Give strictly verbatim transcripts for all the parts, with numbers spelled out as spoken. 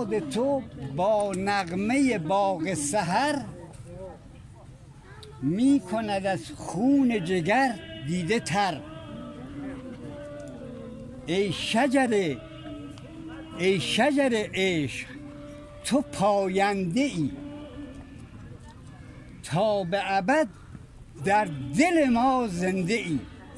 یاد تو با نغمه باغ سحر می کند از خون جگر دیده تر. ای شجر ای شجر عشق تو پاینده ای، تا به ابد در دل ما زنده ای.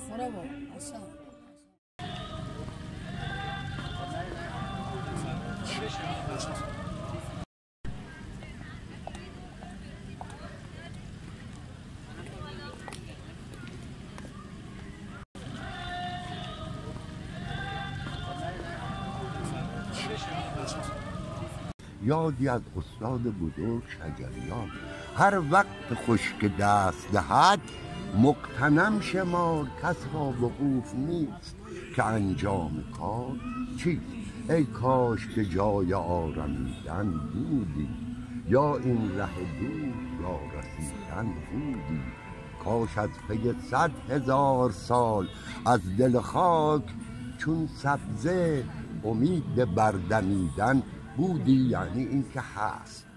یادی از استاد بزرگ شجریان، هر وقت خشک دست دهد مغتنم شمار، کس را وقوف نیست که انجام کار چیست. ای کاش که جای آرمیدن بودی، یا این ره دور یا رسیدن بودی. کاش از پی صد هزار سال از دل خاک چون سبزه امید بردمیدن بودی. یعنی این که هست